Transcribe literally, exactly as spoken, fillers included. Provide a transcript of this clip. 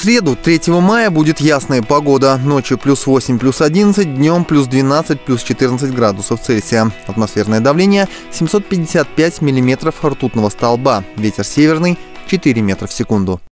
среду, третьего мая, будет ясная погода. Ночью плюс восемь, плюс одиннадцать, днем плюс двенадцать, плюс четырнадцать градусов Цельсия. Атмосферное давление семьсот пятьдесят пять миллиметров ртутного столба. Ветер северный четыре метра в секунду.